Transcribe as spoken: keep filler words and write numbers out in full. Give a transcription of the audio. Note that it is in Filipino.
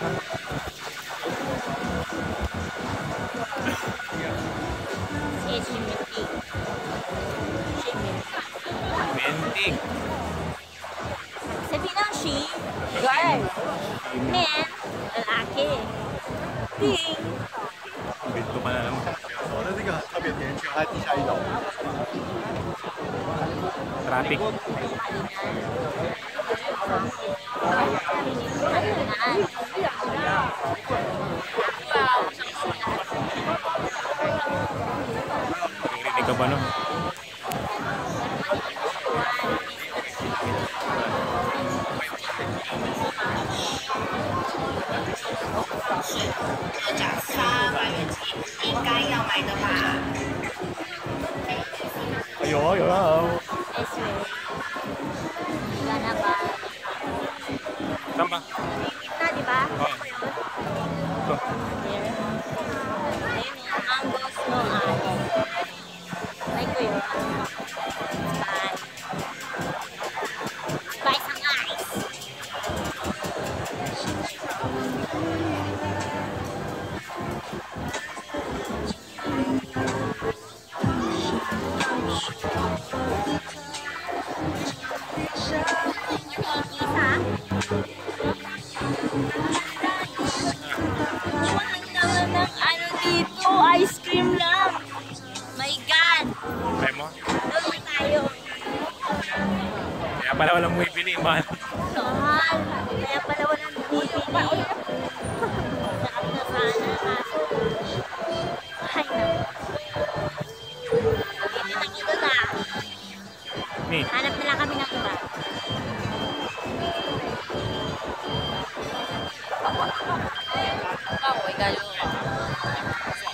Menting. Sabi ng she, girl. Men, lalaki. Ting. Binto ka na naman. 我的这个特别年轻，还地下一楼。 Traffic. Narinig ka ba nun? Ayo, ayo lang. This way. Wala na ba? Saan ba? Gitna, di ba? Oo. Ito. Here. Ayun yung Angus no ice. Like ko yun. Bye. Buy some ice. Isa. Walang naman ng ano dito. Ice cream lang. My God. Try mo? Doon tayo. Kaya pala walang bumibili, mahal. Mahal. Kaya pala walang bibili. Sarap na sana. Kaso. Ay, naku. Hindi na kita na. Ni. Hanap na lang kami ng iba. Wow, ikaw yun.